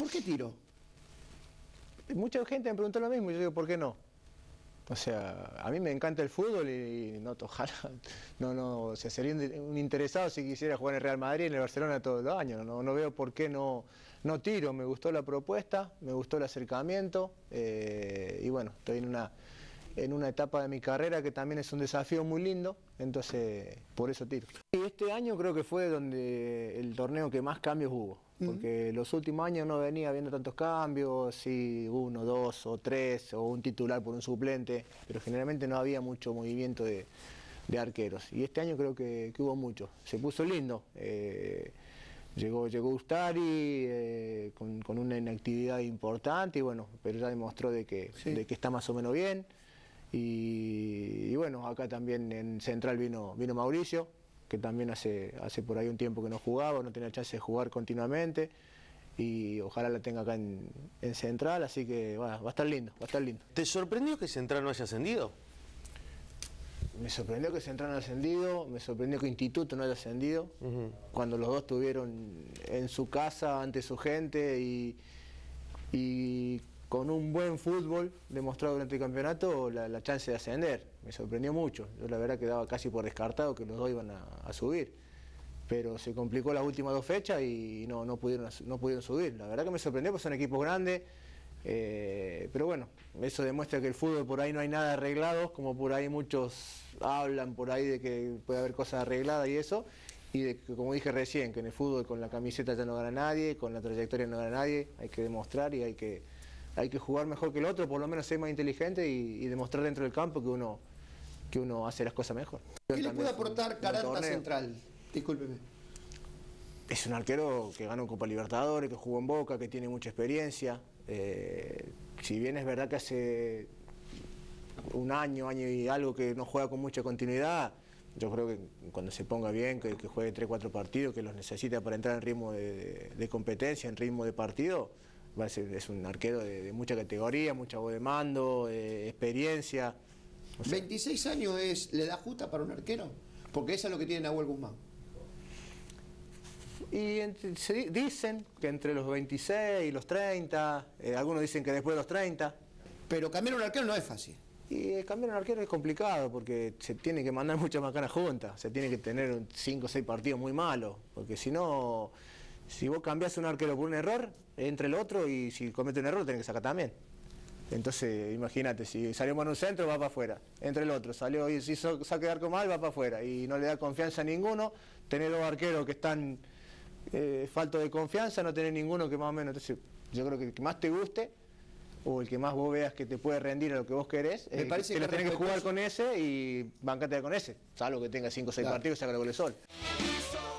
¿Por qué tiro? Mucha gente me preguntó lo mismo y yo digo, ¿por qué no? O sea, a mí me encanta el fútbol y no, ojalá, o sea, sería un interesado si quisiera jugar en el Real Madrid, en el Barcelona todos los años. No veo por qué no tiro. Me gustó la propuesta, me gustó el acercamiento y bueno, estoy en una etapa de mi carrera que también es un desafío muy lindo, entonces por eso tiro. Y este año creo que fue donde el torneo que más cambios hubo, porque los últimos años no venía habiendo tantos cambios, sí, 1, 2 o 3, o un titular por un suplente, pero generalmente no había mucho movimiento de arqueros. Y este año creo que hubo mucho, se puso lindo. Llegó Ustari con una inactividad importante y bueno, pero ya demostró de que está más o menos bien. Y bueno, acá también en Central vino Mauricio, que también hace por ahí un tiempo que no jugaba, no tenía chance de jugar continuamente, y ojalá la tenga acá en Central, así que va a estar lindo, va a estar lindo. ¿Te sorprendió que Central no haya ascendido? Me sorprendió que Central no haya ascendido, me sorprendió que Instituto no haya ascendido, cuando los dos estuvieron en su casa, ante su gente y con un buen fútbol demostrado durante el campeonato, la chance de ascender. Me sorprendió mucho. Yo la verdad que daba casi por descartado que los dos iban a subir. Pero se complicó las últimas 2 fechas y no pudieron subir. La verdad que me sorprendió porque son equipos grandes. Pero bueno, eso demuestra que el fútbol por ahí no hay nada arreglado, como por ahí muchos hablan por ahí de que puede haber cosas arregladas y eso. Y de que, como dije recién, que en el fútbol con la camiseta ya no gana nadie, con la trayectoria no gana nadie. Hay que demostrar y hay que jugar mejor que el otro, por lo menos ser más inteligente y demostrar dentro del campo que uno hace las cosas mejor. ¿Qué le puede aportar Caranta Central? Discúlpeme. Es un arquero que ganó Copa Libertadores, que jugó en Boca, que tiene mucha experiencia. Si bien es verdad que hace un año y algo que no juega con mucha continuidad, yo creo que cuando se ponga bien, que juegue 3 o 4 partidos, que los necesita para entrar en ritmo de competencia, en ritmo de partido, es un arquero de mucha categoría, mucha voz de mando, experiencia. O sea, 26 años es la edad justa para un arquero, porque eso es lo que tiene Nahuel Guzmán. Y dicen que entre los 26 y los 30, algunos dicen que después de los 30. Pero cambiar un arquero no es fácil. Y cambiar un arquero es complicado porque se tiene que mandar muchas macanas juntas, se tiene que tener 5 o 6 partidos muy malos, porque si no, si vos cambiás un arquero por un error, entra el otro y si comete un error lo tenés que sacar también. Entonces, imagínate, si salió en un centro, va para afuera. Entra el otro, salió y se hizo saque de arco mal, va para afuera. Y no le da confianza a ninguno. Tener 2 arqueros que están faltos de confianza, no tener ninguno que más o menos. Entonces, yo creo que el que más te guste, o el que más vos veas que te puede rendir a lo que vos querés, Me parece que que lo tenés que jugar con ese y bancate con ese. Salvo que tenga 5 o 6 partidos y saca el gol de sol.